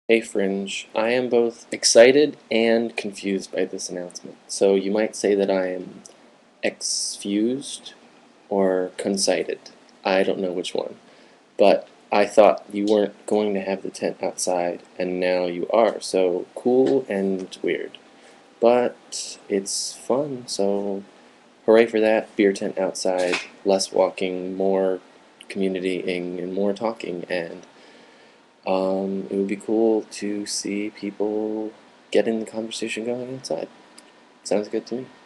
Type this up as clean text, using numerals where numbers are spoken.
Hey Fringe, I am both excited and confused by this announcement. So you might say that I am exfused or concited. I don't know which one. But I thought you weren't going to have the tent outside, and now you are. So cool and weird. But it's fun, so hooray for that. Beer tent outside, less walking, more communitying, and more talking, and it would be cool to see people getting the conversation going outside. Sounds good to me.